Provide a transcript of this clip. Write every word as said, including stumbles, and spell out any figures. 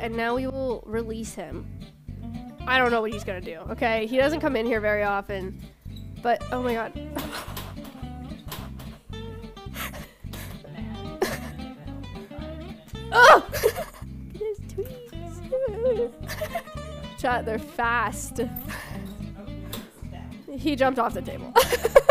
and now we will release him. I don't know what he's gonna do, okay? He doesn't come in here very often, but oh my god. Oh! His tweets. Chat, they're fast. He jumped off the table.